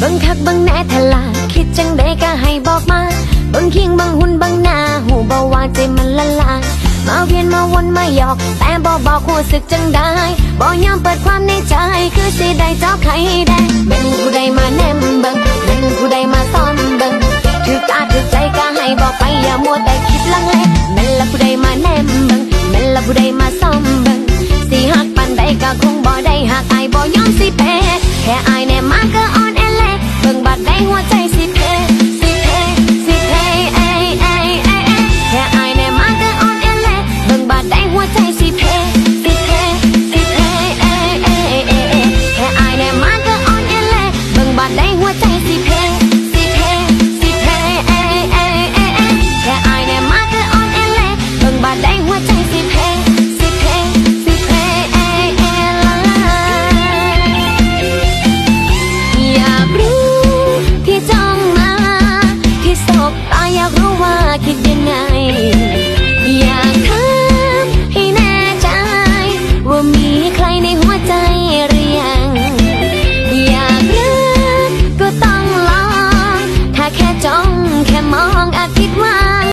บังคักบังแน่ทลาคิดจังใดก็ให้บอกมาบังเคียงบังหุ่นบังหน้าหูเบาว่าใจมันละลายมาเวียนมาวนมาหยอกแต่บอกหัวสึกจังได้บอกยอมเปิดความในใจคือสิได้เจ้าใครได้เป็นผู้ใดมาแนมเบิ่งเป็นผู้ใดมาซ่อนเบิ่งถือตาถือใจก็ให้บอกไปอย่ามัวแต่คิดลังเลเป็นละผู้ใดมาแนมเบิ่งเป็นละผู้ใดมาซ่อมเบิ่งสิหักปันใดก็คงบ่ได้หากอายบ่ยอมสิแพ้แค่อายแน่มา